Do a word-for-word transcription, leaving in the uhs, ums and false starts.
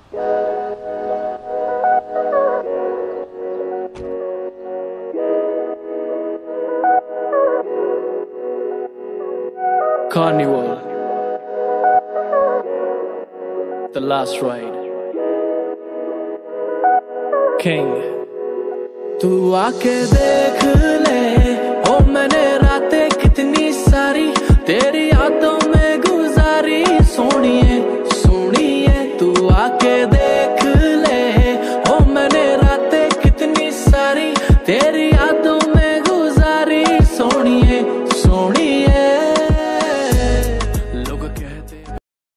Carnival, the last ride. King, तू आके देख